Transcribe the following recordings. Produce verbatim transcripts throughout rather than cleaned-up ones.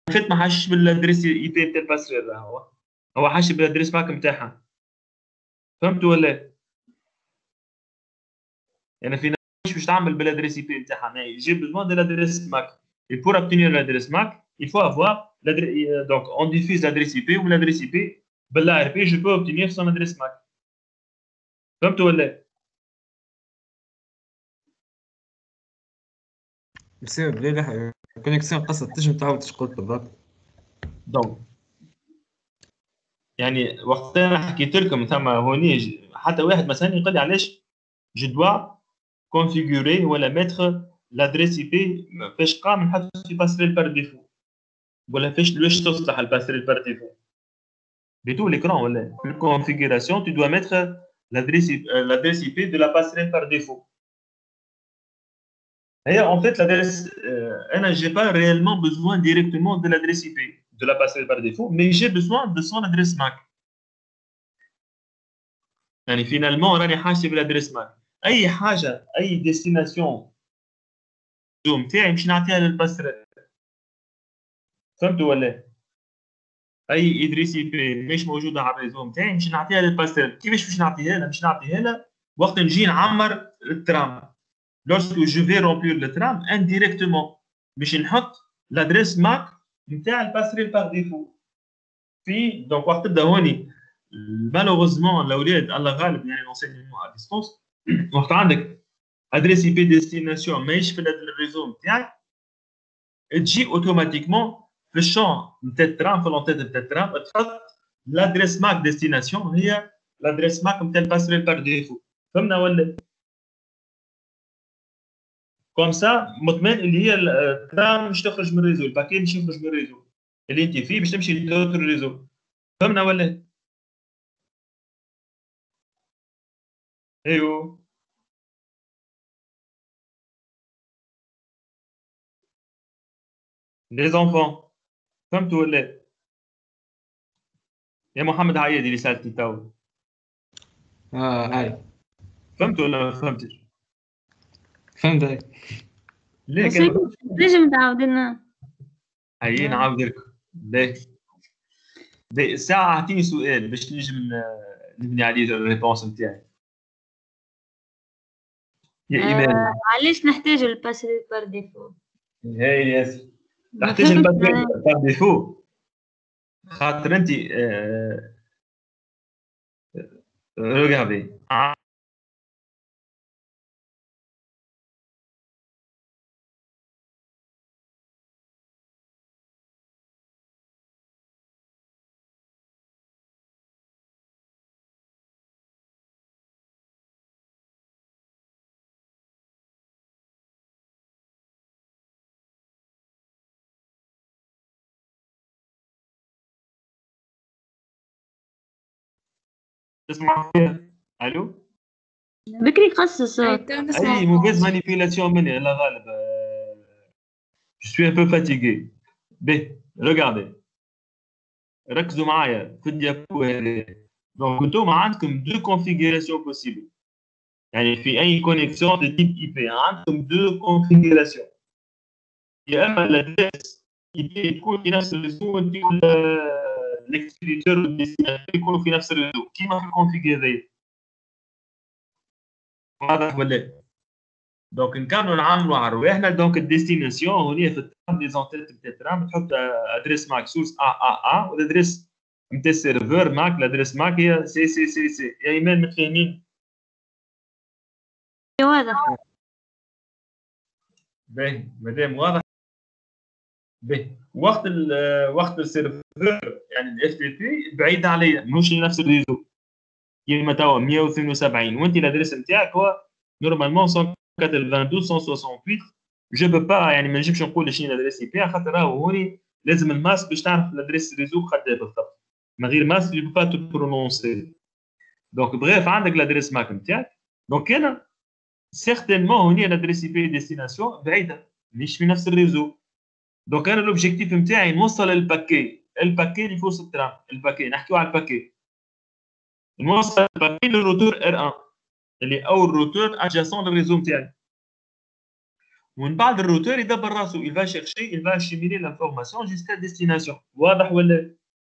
فات ما حاشش بالادريس اي بي نتاع الباسرير، هو هو حاش بالادريس ماك نتاعها. فهمتوا ولا؟ يعني في ناس مش باش تعمل بالادريس اي بي نتاعها، جي بيزوان دو l'adresse ماك. Et pour obtenir l'adresse MAC, il faut avoir l'adresse. Donc, on diffuse l'adresse I P ou l'adresse I P. L'A R P, je peux obtenir son adresse MAC. فهمتوا ولا؟ بسبب ليه الكونيكسيون قصة تنجم تعاود ايش قلت بالضبط؟ دونك يعني وقت انا حكيت لكم ثم هوني حتى واحد مثلا يقول لي علاش جو دوا كونفيغوري ولا ميتر لادريس اي بي فاش قام نحط في باسريل بار ديفو ولا فاش واش تصلح الباسريل بار ديفو بتو l'écran ولا في الكونفيغوراسيون tu dois mettre l'adresse l'adresse I P de la passerelle par défaut. Et en fait l'adresse euh, انا j'ai pas réellement besoin directement de l'adresse I P de la passerelle par défaut, mais j'ai besoin de son adresse MAC. يعني فينالمون راني حاسب الادريس ماك، اي حاجه اي ديستيناسيون زوم تاعي مش نعطيها للباسريل. فهمتوا ولا؟ اي ادريس اي بي مش موجوده على الريزوم تاعي مش نعطيها للباسريل. كيفاش باش نعطيها لها؟ مش نعطيها لها وقت نجي نعمر الترام. لورسكو جو في رومبلير لو ترام انديريكتومون باش نحط لادريس ماك نتاع الباسريل باغ ديفو في. دونك وقت تبدا هوني مالوغوزمون الاولاد الله غالب يعني لونسينيمون ا ديستونس، وقت عندك ادريس اي بي ديستيناسيون ماهيش في الريزو نتاعك تجي اوتوماتيكمون في الشون نتاع الترام في لونتيت نتاع الترام تحط لادريس ماك ديستيناسيون هي لادريس ماك نتاع الباسريل بار ديفو. فهمنا ولا؟ كوم سا مطمئن اللي هي الترام مش تخرج من الريزو، الباكيت مش يخرج من الريزو اللي انت فيه باش تمشي لدوتر ريزو. فهمنا ولا؟ ايوه لي زونفون. فهمتوا ولا؟ يا محمد عيادي اللي سالتني تو. اه هاي فهمت ولا ما فهمتش؟ فهمت هاي. ليه بس هيك كان لازم تعاود لنا. هي نعاود لكم. ليه؟ ليه الساعة اعطيني سؤال باش نجم ن- نبني عليه الريبونس نتاعي. يا ايمان آه علاش نحتاج الباسريل بار ديفو؟ هاي ياسر ما تحتاج فهمتش الباسريل أنا. بار ديفو خاطر انت آه ريغاردي تسمع فيها؟ الو بكري قصص. أي تو نسمع. اي موفيز مانيبيولاسيون مني لا غالب. Je suis un peu fatigué. به regardez ركزوا معايا في الديابو هذه. دونك انتم عندكم دو كونفيغوراسيون بوسيبل، يعني في اي كونيكسيون دو تيب اي بي عندكم دو كونفيغوراسيون، يا اما الادريس اي بي تكون في نفس الريزو وانت الاكسبيديتور والديستيناتور يكونوا في نفس الريزو كيما في الكونفيغ هذايا. واضح ولا؟ دونك نكملوا نعملوا على رواحنا. دونك الديستيناسيون هنا في الترام دي زونتيت نتاع الترام تحط ادريس ماك سورس ا ا ا والادريس نتاع السيرفر ماك الادريس ماك هي سي سي سي سي. يا ايمان متفاهمين؟ واضح. باهي مادام واضح. باهي وقت ال وقت السيرفر يعني الاف تي بي بعيد عليا ماهوش نفس الريزو كيما توا مية واثنين وسبعين وانت الادريس نتاعك هو نورمالمون مية اثنين وثمانين مية وثمانية وثمانين. جو بو با يعني ما نجمش نقول شنو الادريس اي بي خاطر راهو هوني لازم الماسك باش تعرف الادريس ريزو قد بالضبط. من غير ماسك جو بو با تو برونونسي. دونك بغيف عندك الادريس ماك نتاعك. دونك انا سيغتينمون هوني الادريس اي بي ديستيناسيون بعيده مش في نفس الريزو. دونك انا لوبجيكتيف نتاعي نوصل الباكي الباكي اللي فوق الترام الباكي نحكيو على الباكي نوصل الباكي للروتور ار واحد اللي اول روتور ادجاسون للريزو نتاعي. ومن بعد الروتور يدبر راسه il va chercher il va acheminer l'information jusqu'à destination واضح ولا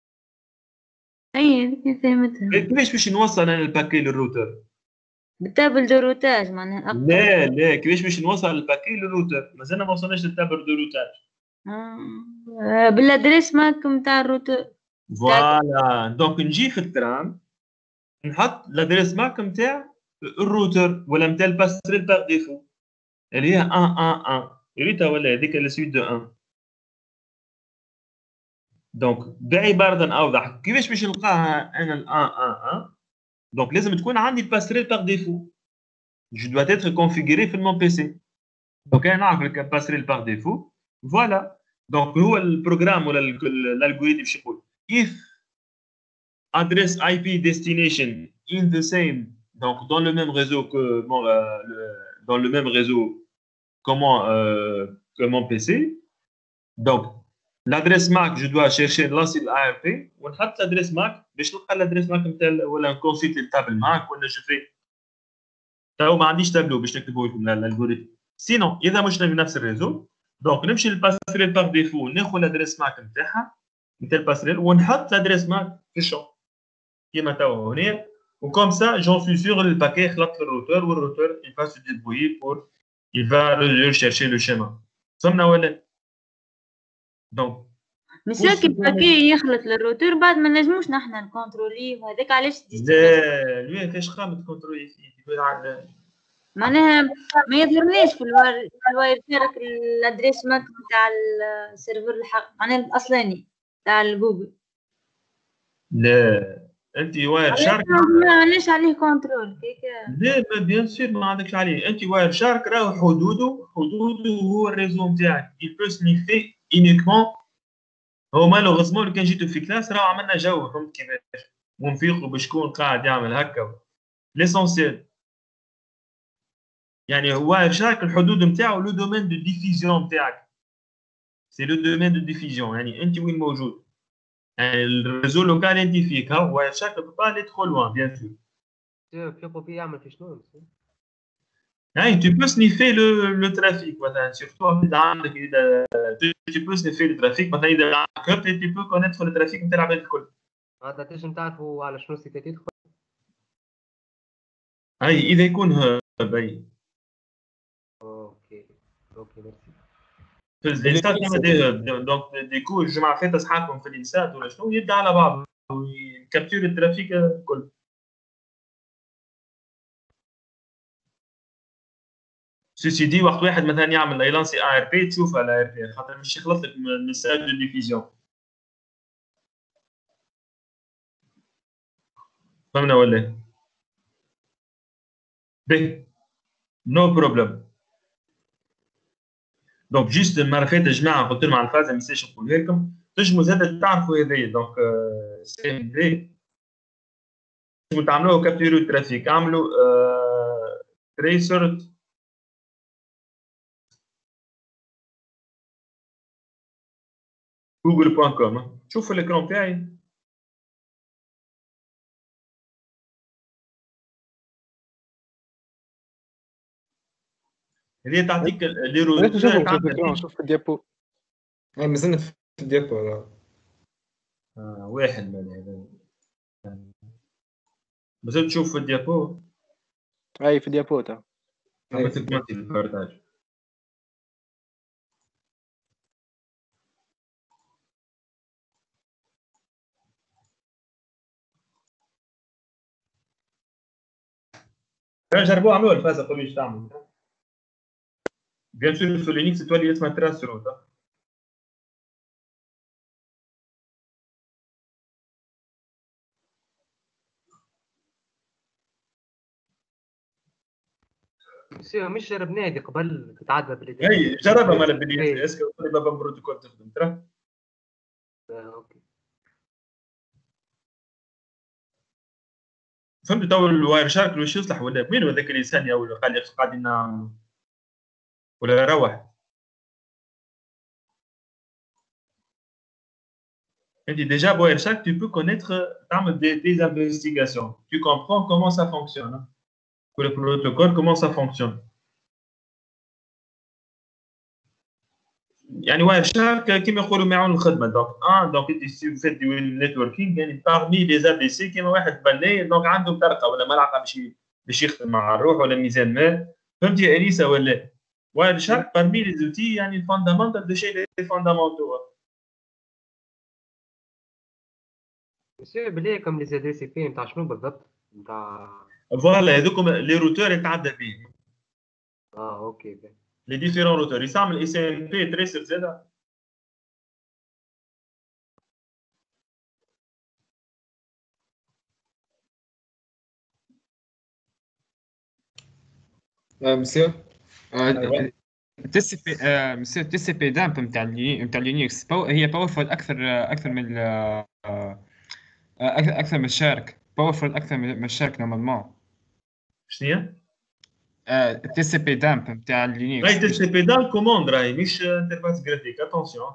اي هذيك فهمتها. كيفاش باش نوصل انا الباكي للروتور بالتابل دو روتاج معناها أقرب. لا لا كيفاش باش نوصل الباكي للروتور مازلنا ما وصلناش للتابل دو روتاج آه. بالادريس ماك نتاع الروتور. فوالا دونك نجي في الترام نحط الادريس ماك نتاع الروتور ولا نتاع الباسريل باغ ديفو اللي هي واحد واحد واحد ريتها ولا هذيك السويت دو واحد دونك بعبارة أوضح كيفاش باش نلقاها أنا ال واحد واحد واحد دونك لازم تكون عندي الباسريل باغ ديفو جو dois être configuré في المون بي سي دونك أنا نعرف الباسريل باغ ديفو فوالا دونك هو البروغرام ولا الالغوريثم باش يقول if address I P destination in the same donc dans le même réseau que mon euh, le, dans le même réseau comment euh, que mon P C donc l'adresse M A C je dois chercher l'ancien A R P ونحط l'adresse M A C باش نلقى l'adresse M A C نتاع ولا نكونسيت التابل معك ولا جو في تو ما عنديش تابلو باش نكتبوا لكم الالغوريثم سينو اذا مش في نفس الريزو دونك نمشي للباسريل باغ ديفو ناخذ l'adresse M A C نتاعها نتاع الباسريل ونحط l'adresse M A C في الشون كيما توا هنا وكوم سا جون سوي سيغ الباكي خلط في الروتور والروتور il va se débrouiller pour il va rechercher le schéma فهمنا ولا دونك مساكي الباكي يخلط للروتور بعد ما نجموش نحنا نكونتروليه وهذاك علاش لا لوين كاش خام تكونترولي فيه يقول على معناها ما يظهرنيش في الواير في الواير شارك الادريس ماك نتاع السيرفر الحق معناها الاصلاني تاع الجوجل لا انت واير شارك ما عندناش عليه كنترول كيكا لا ما بيان سور ما عندكش عليه انت واير شارك راهو حدوده حدوده هو الريزو نتاعك il peut sniffer uniquement هو مالوغوزمون لو كان جيتو في كلاس راهو عملنا جو فهمت كيفاش ونفيقوا بشكون قاعد يعمل هكا ليسونسيال يعني هو شارك الحدود نتاعو لو دومين دو ديفيزيون نتاعك سي لو دومين دو ديفيزيون يعني انت وين موجود يعني الريزو لوكال انت فيك هو شارك با لي ترو لوان بيان سور فيقوا فيه يعمل في شنو يعني tu peux sniffer le le trafic مثلا surtout اذا عندك اذا tu peux sniffer le trafic مثلا اذا عندك tu peux connaître le trafic نتاع العباد الكل هذا تنجم تعرفوا على شنو سيتي تدخل اي اذا يكون باي اوكي اوكي ميرسي في الانسات كيما دي دونك ديكو الجمعه فاتت اصحابكم في الانسات ولا شنو يبدا على بعض ويكابتور الترافيك الكل سيسي دي وقت واحد مثلا يعمل يلانسي اي ار بي تشوفها الاي ار بي خاطر مش يخلط لك من ساعه دو ديفيزيون فهمنا ولا بي نو بروبليم دونك جيست المره فاتت يا جماعه قلت لهم على الفازه ما نسيتش نقولها لكم تنجموا زاد تعرفوا هذايا دونك سي ام دي تنجموا تعملوه كابتورو ترافيك اعملوا تريسر جوجل بوان كوم شوفوا الاكرون تاعي هذه تعطيك لي روتور شوف شوف في الديابو اي مازلنا في الديابو اه واحد من هذا مازال تشوف في الديابو اي في الديابو تاع ما تكملتي البارتاج جربوا عملوا الفازه قولوا ايش تعملوا بيان سور في لينكس تولي اسمها تراس روت سي مش جربناه هذه قبل تتعدى باللي اي جربها مال باللي اسكو بابا بروتوكول تخدم ترى اوكي فهمت تو الواير شارك واش يصلح ولا وين هذاك الانسان يا ولا قال لي قاعدين نعملوا ولا روح انت déjà واير شارك tu peux connaître تعمل des, des investigations tu comprends comment ça fonctionne que le protocole comment ça fonctionne يعني واير شارك كيما يقولوا معاون الخدمه دونك اه دونك انت سي فيت دي نيتوركينغ يعني بارمي لي زاب دي سي كيما واحد بني دونك عنده طرقه ولا ملعقه باش باش يخدم مع الروح ولا ميزان ما فهمتي يا اليسا ولا واير شارك بارمي لي زوتي يعني الفوندامنتال دو شي لي فوندامنتو مسيو بلي كم لي زي دي سي بي نتاع شنو بالضبط نتاع فوالا هذوكم لي روتور يتعدى بهم اه اوكي بي. لي ديفيرون روتور يستعمل اي سي ام بي تريسر زاده آه، مسيو أيوة. تي سي بي مسيو تي سي بي دامب نتاع نتاع لينكس باو هي باورفول اكثر آه، اكثر من ال- آه، آه، اكثر أكثر من الشارك باورفول اكثر من الشارك نورمالمون شنو هي؟ تي سي بي دامب نتاع لينكس راهي تي سي بي دال كوموند راهي مش انترفاس جرافيك اتونسيون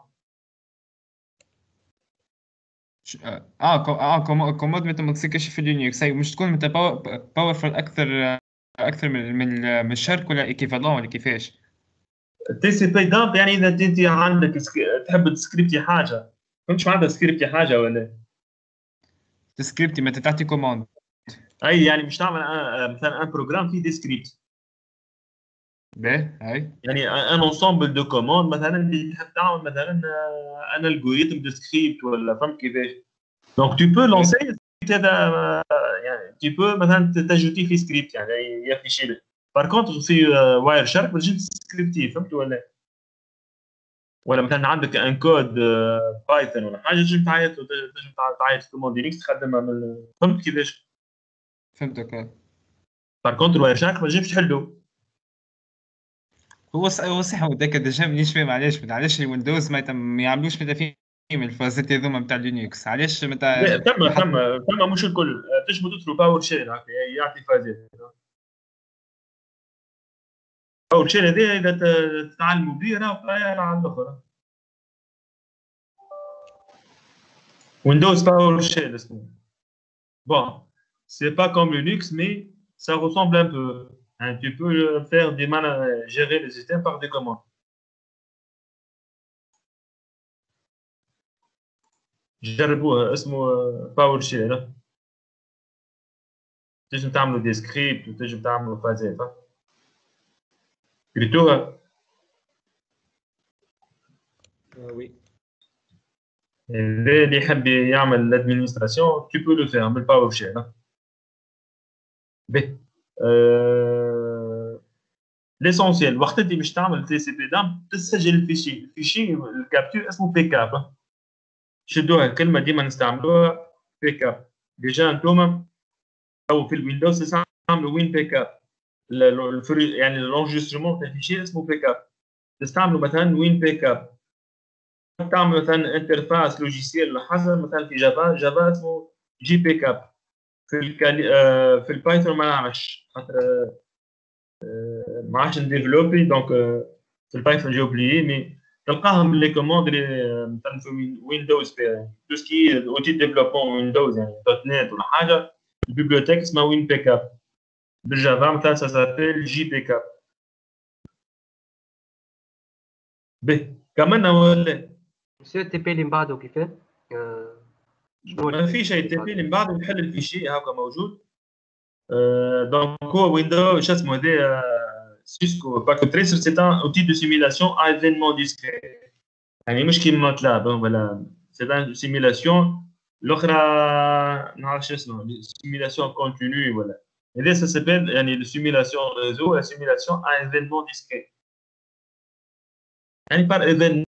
اه اه كو- اه كومو- كومود متى ما تسكرش في لينكس هي مش تكون متى باورفول اكثر آه، اكثر من من من الشارك ولا ايكيفالون ولا كيفاش تي سي بي دامب يعني اذا انت عندك سك- تحب تسكريبتي حاجه فهمتش معناتها تسكريبتي حاجه ولا تسكريبتي متى تعطي كوماند اي يعني مش تعمل آه، مثلا ان بروجرام فيه دي سكريبت باهي هاي يعني ان انسومبل دو كوموند مثلا اللي تحب تعمل مثلا ان الجوريثم دو سكريبت ولا فهمت كيفاش دونك تو بو لونسي هذا آه، يعني tu peux مثلا تجوتي في سكريبت يعني يافيشي لك بار كونتر في واير شارك ما تجيش تسكريبتي فهمت ولا ولا مثلا عندك ان كود بايثون ولا حاجه تجي تعيط تجي تعيط كوموند لينكس تخدمها من فهمت كيفاش فهمتك هاي. بار كونتر واير شارك ما تجيش تحلو هو ص- هو صح هو داك ديجا مانيش فاهم علاش علاش الويندوز ما يتم- ما يعملوش متى فيهم الفازات هذوما نتاع لينكس علاش متى لا ثم يحطوا ثم ثم مش الكل تجمو تدخلوا باور شيل هكا يعطي فازات باور شيل هذه اذا ت- تتعلموا به راه طاير على الاخر ويندوز باور شيل اسمه bon c'est pas comme Linux mais ça ressemble un peu hein, tu peux euh, faire des man- gérer les systèmes par des commandes جربوها اسمه باور شيل تنجم تعملوا دي سكريبت وتنجم تعملوا فازات قريتوها وي اللي يحب يعمل l'administration tu peux le faire بالباور شيل باهي euh, l'essentiel وقت اللي باش تعمل تي سي بي دام تسجل الفيشي الفيشي الكابتور اسمه بيك اب شدوها الكلمه ديما نستعملوها بيك اب ديجا انتوما او في الويندوز تستعملوا وين بيك اب يعني الانجسترمون تاع الفيشي اسمه بيك اب تستعملوا مثلا وين بيك اب تعمل مثلا انترفاس لوجيسيال حسب مثلا في جافا جافا اسمه جي بيك اب في الكالي... آه في البايثون ما نعرفش خاطر آه ما عادش نديفلوبي دونك آه في البايثون جي اوبليي مي تلقاهم لي كوموند اللي مثلا في ويندوز تو سكي اوتي ديفلوبمون ويندوز يعني دوت نت ولا حاجه البيبليوتيك اسمها وين بيك اب بالجافا مثلا سا سابيل جي بيك اب به كملنا ولا مسيو تي بي اللي من بعده كيفاه؟ آه، شنو ما في شيء تبي من بعد نحل الفيشي هاكا موجود آه دونك هو ويندوز شو اسمه هذا سيسكو باكو تريسر سي ان اوتي دو سيميلاسيون ا ايفينمون ديسكري يعني مش كيما ماتلاب ولا سي ان سيميلاسيون الاخرى نعرف شو اسمه سيميلاسيون كونتينيو ولا هذا سا سيبل يعني السيميلاسيون ريزو لا سيميلاسيون ا ايفينمون ديسكري يعني بار ايفينمون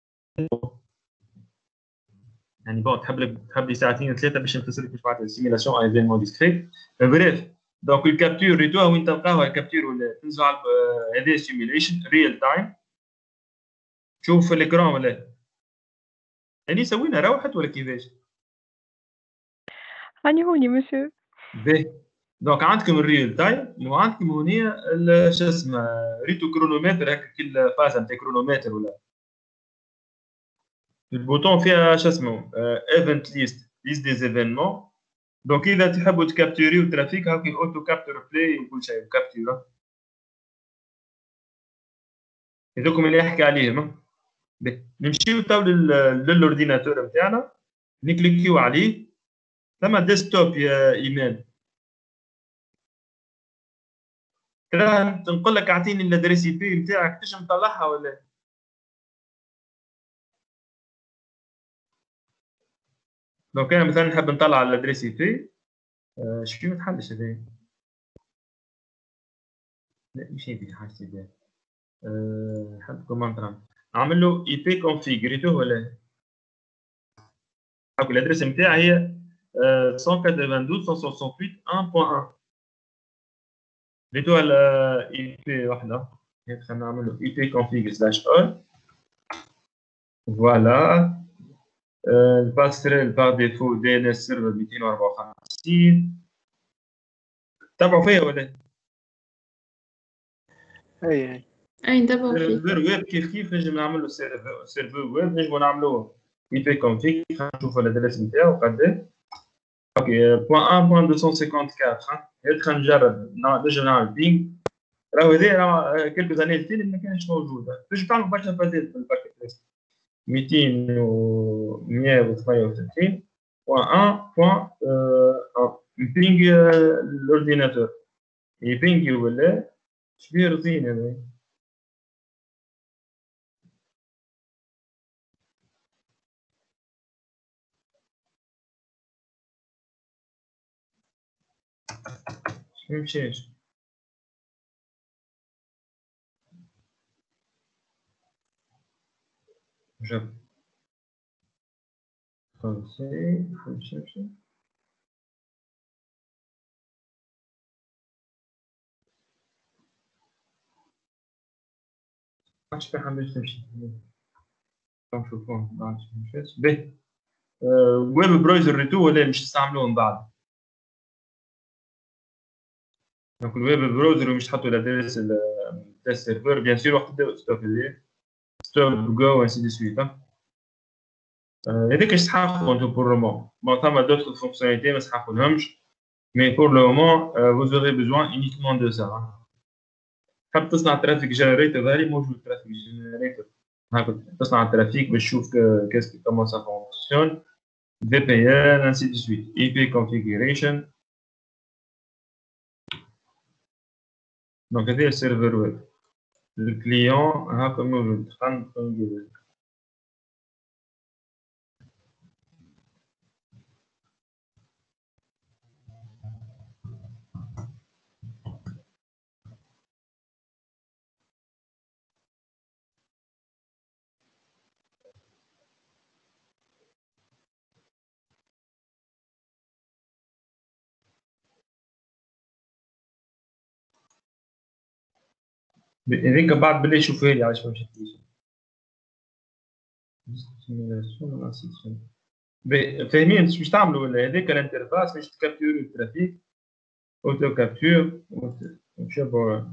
يعني بون تحب لك تحب لي ساعتين ثلاثه باش نفسر لك واش معناتها سيميلاسيون ا ايفينمون ديسكري بريف دونك الكابتور ريتوها وين تلقاوها الكابتور ولا تنزل على هذه سيميليشن ريل تايم شوف في الاكران ولا يعني سوينا روحت ولا كيفاش هاني هوني مسيو باهي دونك عندكم الريل تايم وعندكم هنا شو اسمه ريتو كرونومتر هكا كل فاز نتاع كرونومتر ولا البوتون فيها شو اسمه ايفنت ليست ليست دي زيفينمون دونك اذا تحبوا تكابتوريو الترافيك هاكي اوتو كابتور بلاي وكل شيء كابتور هذوكم اللي يحكي عليهم باهي نمشيو تو لل- للاورديناتور نتاعنا نكليكيو عليه ثم ديسكتوب يا ايمان كده نقول لك اعطيني الادريس اي بي نتاعك تنجم تطلعها ولا لو كان مثلا نحب نطلع الادريس اي بي اش في ما تحلش هذا لا مش هذه حاجتي بها أه حد كوماند ران اعمل له اي بي كونفيغ ريتوه ولا هاك الادريس نتاعي هي أه مية واثنين وثمانين مية وثمانية وستين واحد نقطة واحد ريتوه الاي بي وحده خلينا نعمل له اي بي كونفيغ سلاش اون فوالا الباسريل باغ ديفو دي ان اس سيرفر مئتين وأربعة وخمسين تابعوا فيا ولا اي اي اي نتبعوا فيه. سيرفر ويب كيف كيف نجم نعملوا سيرفر سيرفر ويب نجموا نعملوه اي بي كونفيغ خلينا نشوفوا الادريس نتاعو قد اوكي بوان واحد بوان مئتين وخمسة وخمسين هاد خلينا نجرب نجم نعمل بينغ راهو هذا راه كيلكو زاني التالي ما كانش موجود باش تعملوا برشا فازات في الباكيت ليست مئتين و مئة وثمانية وثلاثين بوان واحد بوان بينغ الاورديناتور يبينغ ولا شبيه روتين هذا ممشيش جاب خمسة خمسة ماش في حاجة باش تمشي نشوفوه بعد مشيت به ويب براوزر ريتو ولا مش تستعملوه من بعد دونك الويب براوزر مش تحطوا الادريس تاع السيرفر بيان سور وقت تبداو تستوفيزيه ستوب جو انسي دي سويت هذاك اش تحققوا انتم بور لو مومون بون ثما دوطخ فونكسيوناليتي ما تحققولهمش مي بور لو مومون vous aurez besoin uniquement de ça تحب تصنع ترافيك جنريتور هذه موجود ترافيك جنريتور هاكا تصنع الترافيك باش تشوف كيسكي كومون سا فونكسيون في بي ان انسي دي سويت اي بي كونفيغوريشن دونك هذا السيرفر ويب الكليون هاكا موجود خلينا ندير هذيك بعد بالله شوفوا لي علاش ما مشيتليش فاهمين باش تعملوا ولا هذيك الانترفاس باش تكابتوري الترافيك اوتو كابتور وتشوفوا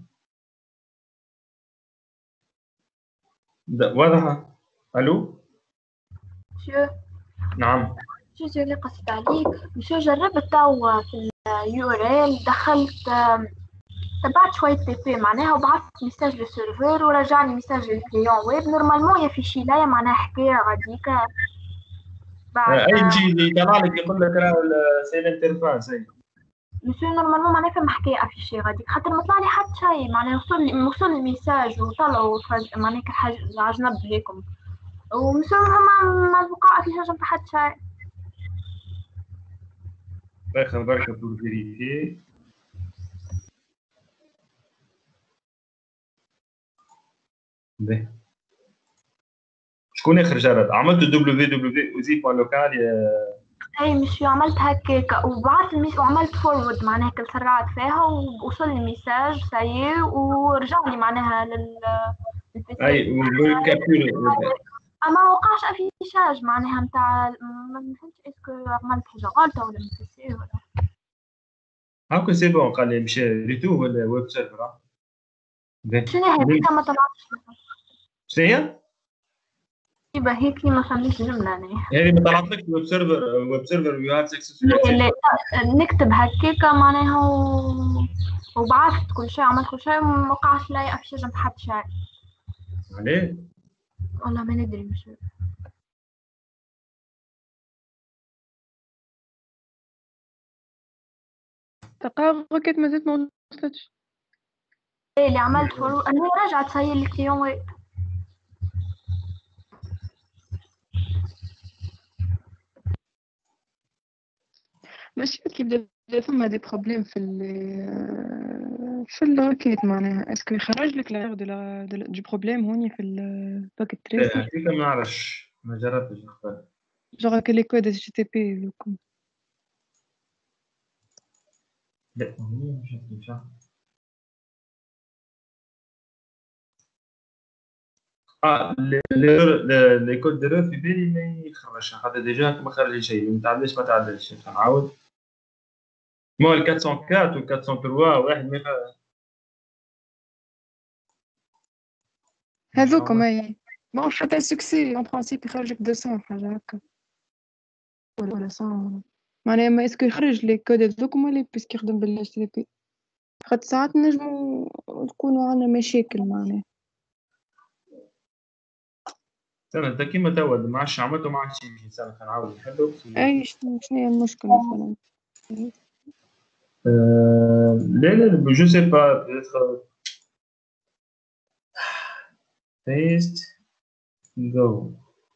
واضحه الو شو نعم شو اللي قصت عليك شو جربت توا في اليو ار ال دخلت تبعت شوية بي بي معناها وبعثت ميساج للسيرفر ورجعني ميساج للكليون ويب نورمالمون يفيشي ليا معناها حكاية غاديكا بعد اي شيء اللي يطلع لك يقول لك راه سي الانترفاس اي مش نورمالمون معناها فما حكاية افيشي غاديك خاطر ما طلع لي حتى شيء معناها وصل لي وصل الميساج وطلعوا معناها كحاجة على جنب هيكم ومش ما ما بقى افيشاج نتاع حتى شيء. باخذ بركه بور فيريفي به شكون اخر جرب عملت دبليو دبليو اوزي بوان لوكال يا اي مش عملت هكاك وبعثت الميس وعملت فورورد معناها كل سرعت فيها ووصل لي ميساج سي ورجع لي معناها لل اي وكابتور اما وقعش افيشاج معناها نتاع ما فهمتش اسكو عملت حاجه غلطه ولا مش ولا هاكو سي بون قال لي مشى ريتو ولا ويب سيرفر شنو هي ما طلعتش شنو هي؟ يبقى هيك ما فهمتش جمله انا هذه ما طلعت لك ويب سيرفر ويب سيرفر يو هاف سكسس نكتب هكاك معناها و... وبعثت كل شيء عملت كل شيء وما وقعش لي افيشاج نتاع حتى شيء عليه والله ما ندري مسيو. دقائق ركت مازالت ما وصلتش. ايه اللي عملت فرو انا رجعت هي الكليون ويب. ماشي كيبدا ثم دي بروبليم في ال في الروكيت معناها اسكو يخرج لك لا دو لا دو بروبليم هوني في الباكيت تريس هذيك ما نعرفش ما جربتش نختار. جوغ كلي كود اتش تي بي لكم. لا مش مش اه لي كود ديرور في بالي ما يخرجش هذا ديجا ما خرج شيء ما تعدلش ما تعدلش نعاود مو ال أربعمية وأربعة و أربعمية وثلاثة واحد ما يخرج. هذوك ما ما حتى سكسي اون برانسيب يخرجك مئتين حاجه هكا ولا ولا مية معناها ما اسكو يخرج لي كود هذوك اللي بيسك يخدم بال اتش تي بي خاطر ساعات نجمو نكونوا عندنا مشاكل معناها. سنة انت كيما توا ما عادش عملته ما عادش يمشي سنة نعاود نحلو. اي شنو هي المشكله مثلا؟ Euh, لا لا je sais pas peut-être paste go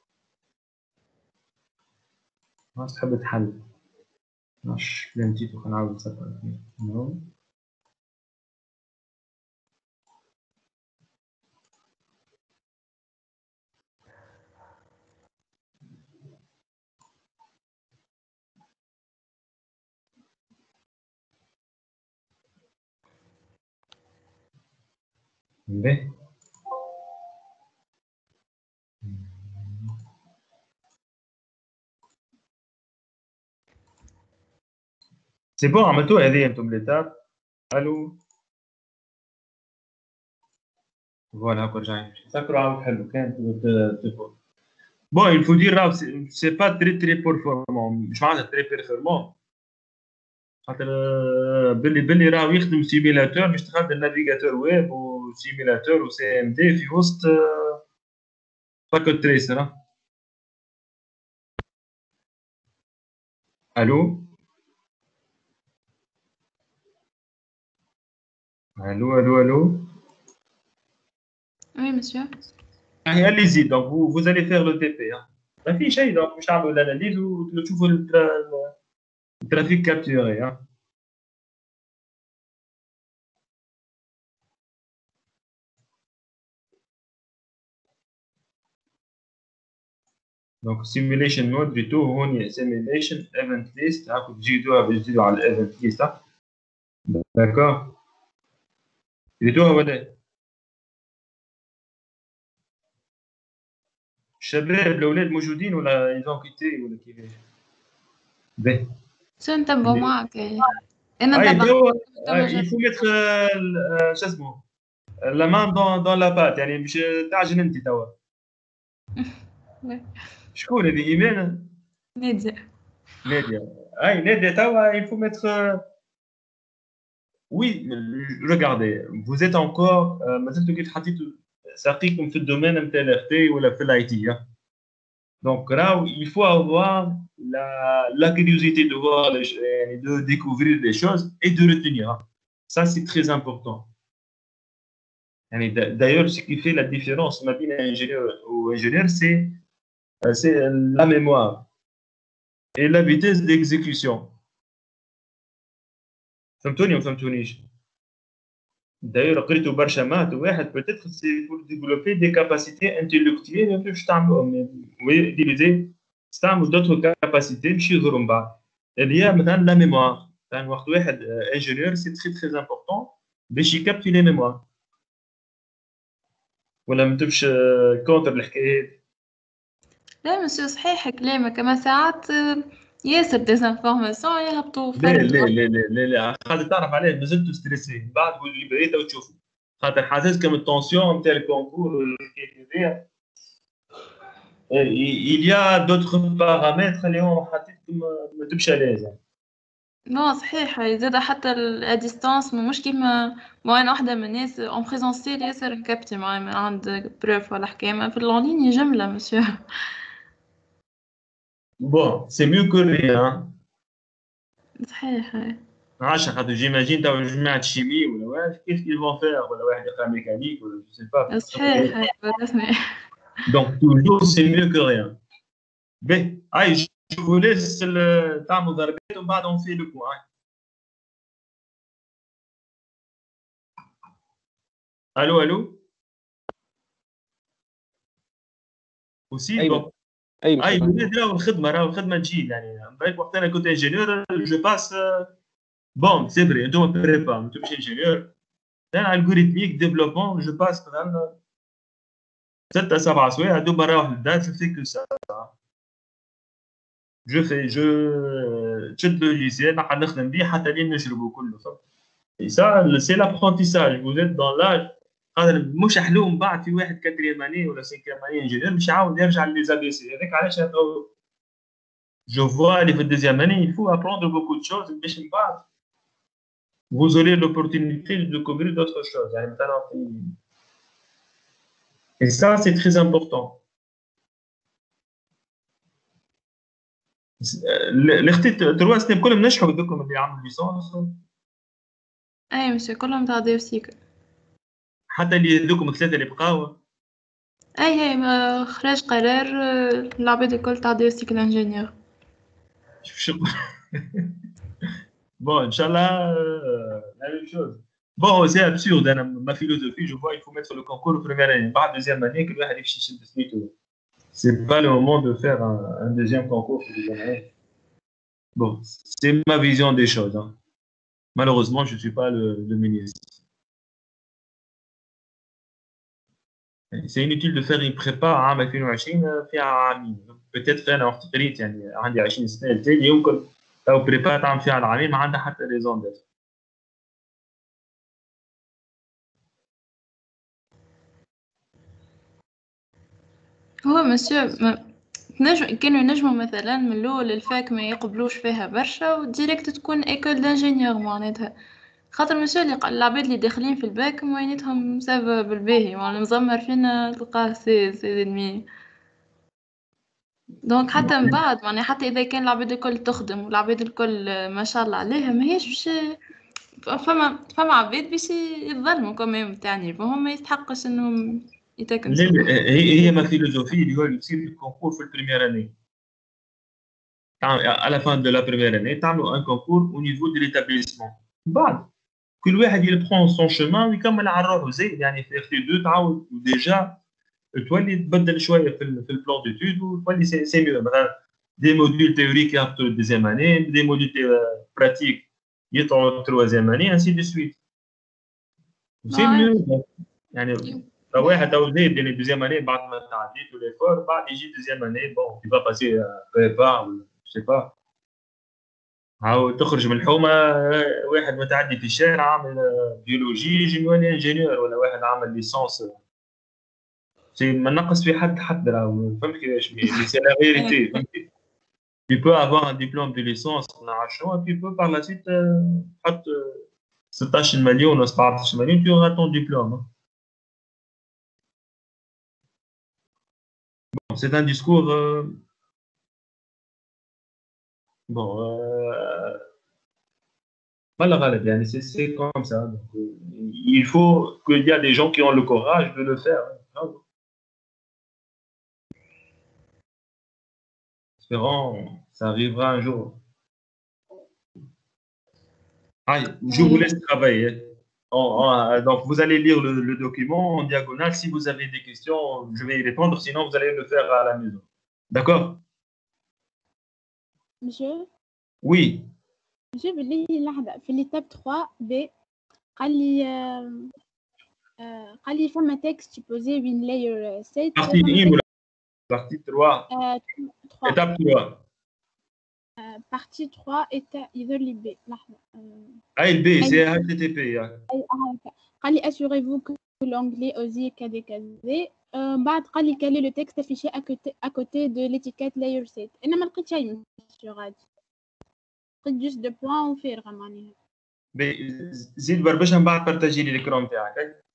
ما تحب تحل مش كلام نسيتو خلينا نعاود نسطر نو باهي سي بون عملتوها هذه انتم ليتاب. الو فوالا هاكا رجعنا سكروا عاود حلو كانت تفوت. بون il faut dire سي با تري تري بيرفورمون مش معناتها تري بيرفورمون خاطر باللي باللي راهو يخدم سيميلاتور مش تخدم نافيغاتور ويب وسيميلاتور وسي ام دي في وسط باكوت تريسر. الو الو الو الو Oui, monsieur. هي allez-y donc vous, vous allez faire le T P hein. ما في شيء donc مش تعملوا الاناليز وتشوفوا الترافيك كابتوري hein. donc simulation mode جيتوه هون simulation event list هاكو تجيدوها بتجيدوا على الايفنت ليست داكور جيتوها ولا الشباب الاولاد موجودين ولا ايزون كيتي ولا كيفاش؟ باهي شو نتبعوا معك؟ انا اي نتبع تو يفو ميتر شو اسمه لا مان دون دون لا بات يعني مش تعجن انت توا. شكون هذه ايمان؟ نادية. نادية اي نادية توا يفو ميتر وي ريغاردي vous êtes encore مازلتوا كي حطيتوا ساقيكم في الدومين نتاع الار تي ولا في الاي تي. Donc, là, il faut avoir la, la curiosité de voir, les, de découvrir les choses et de retenir. Ça, c'est très important. D'ailleurs, ce qui fait la différence entre ingénieur ou ingénieur, c'est, c'est la mémoire et la vitesse d'exécution. فهمتوني ولا فهمتونيش؟ D'ailleurs, قريتوا برشا مات واحد peut-être c'est pour développer des capacités intellectuelles باش تعملوهم ويديليزي تستعمل d'autres capacités باش يظهروا من بعد. اللي هي مثلا لا ميموار كان وقت واحد انجينيور سي تري تري امبورطون باش يكابتي لي ميموار. ولا ما تبش كونتر الحكايه؟ لا مسيو صحيح كلامك اما ساعات ياسر ديزانفورماسيون يهبطوا لا لا لا لا لا خاطر تعرف عليه مازلتوا ستريسي من بعد واللي بريته وتشوفوا خاطر حاسسكم التونسيون نتاع الكونكور والحكايه il y a d'autres paramètres اللي هو حطيتكم ما تبش عليه. نو صحيح زاد حتى الديستانس مش كيما ما انا واحدة من الناس اون بريزونسيل ياسر نكبتي معايا من عند بروف ولا حكاية في اللونين جملة مسيو. Bon, c'est mieux que rien. صحيح هاي. عشان خاطر جيماجين توا جماعة شيمي ولا واش كيف كيف فون فير ولا واحد يقرا ميكانيك ولا جو سي با. صحيح هاي بالرسمي. Donc toujours c'est mieux que rien. Ben, allez, je vous laisse le تعملوا ضربات ومن بعد on fait le point. Allô, allô. Aussi اي bon. اي اي مساء. ولاد راهو الخدمه راهو الخدمه تجي يعني بالك وقت انا كنت انجينيور جو باس بون سي فري انتم بريبا انتم مش انجينيور انا الجوريتميك ديفلوبمون جو باس مثلا ستة سبعة سوايع دوب نروح للدار جو في كو سا جو في جو تشد لوجيسيال نقعد نخدم بيه حتى لين نشربو كله فهمت اي سا سي لابرونتيساج فوز ات دون لاج خاطر مش حلو من بعد في واحد كاتريام اني ولا سينكيام اني انجينيور مش يعاود يرجع لي زابي سي هذاك علاش je vois les deuxième année, il faut apprendre beaucoup de choses. Mais je pas, vous aurez l'opportunité de découvrir d'autres choses. Et ça, c'est très important. الاختي تروا سنين كلهم نجحوا دوكم اللي عملوا ليسونس اي مسيو كلهم تاع ديوسيك. حتى اللي دوكم ثلاثه اللي بقاو اي هي ما خرج قرار العباد الكل تاع ديوسيك الانجينيور. شوف شو bon inchallah euh, la même chose bon c'est absurde انا ma philosophie je vois il faut mettre le concours au première année بعد deuxième année كل واحد يمشي يشد سميتو c'est pas le moment de faire un, un deuxième concours pour les années. Bon c'est ma vision des choses hein. Malheureusement je suis pas le, le ministre. C'est inutile de faire une prépa عام ألفين وعشرين فيها عامين peut-être انا وقت قريت يعني عندي عشرين سنه التالي يمكن أو بريبا تعمل فيها العامين ما عندها حتى ريزون ديت. هو مسيو ما نجم كانوا ينجموا مثلا من الاول الفاك ما يقبلوش فيها برشا وديريكت تكون ايكول دانجينيور معناتها خاطر مسيو اللي العباد اللي داخلين في الباك ماينتهم سافا بالباهي يعني مزمر فينا تلقاه سي سي دمي دونك حتى من بعد يعني حتى اذا كان العباد الكل تخدم والعباد الكل ما شاء الله عليها ما هيش باش فما فما عباد باش يتظلموا كمان تاعني فهم ما يستحقش انهم يتكنسوا. هي هي ما فيلوزوفي اللي هو يصير الكونكور في البريمير اني à la fin de la première année تعملوا un concours au niveau de l'établissement بعد كل واحد يبرون son chemin ويكمل على روحه زي يعني في اختي دو تعاود وديجا تولي تبدل شويه في ال في البلان ديتود وتولي سي سي ميو مثلا دي موديل تيوريك يهبطوا الدوزيام اني دي موديل براتيك يطلعوا التروازيام اني انسي دو سويت سي ميو يعني واحد او زيد يعني دوزيام اني بعد ما تعديت وليفور بعد يجي دوزيام اني بون تي با باسي بريبا ولا سي با عاود تخرج من الحومه واحد متعدي في الشارع عامل بيولوجي يجي يولي انجينيور ولا واحد عامل ليسونس سي ما نقص في حد حد راهو فهمت كيفاش مي سي لا فيريتي فهمتي tu peux avoir un diplôme de licence en arrachant et tu peux par la suite تحط ستطاش مليون ولا سبعطاش مليون tu auras ton diplôme. Bon, c'est un discours euh, bon euh, pas la galère يعني c'est c'est comme ça donc euh, il faut qu'il y a des gens qui ont le courage de le faire. Espérons ça arrivera un jour. Allez, je vous laisse travailler. On, on, donc, vous allez lire le, le document en diagonale. Si vous avez des questions, je vais y répondre. Sinon, vous allez le faire à la maison. D'accord? Monsieur? Oui. Monsieur, لحظة في l'étape trois B قال لي قال لي فما texte supposé une layer sept. Partie un ou partie trois? Étape trois. Partie trois étape إذا لي B لحظة. A et B c'est H T T P. قال لي assurez-vous que l'onglet Osier K D K Z بعد قال لي quel est le texte affiché à côté à côté de l'étiquette layer sept. أنا ما لقيت شيء monsieur غادي. قلت جوست دو بوان وفارغة معناها. باهي زيد بربشها من بعد بارتاجي لي الكروم تاعك.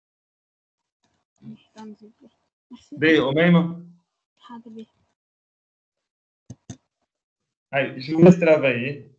باهي أميمة. حاضر باهي. هاي جو ليس ترافايي.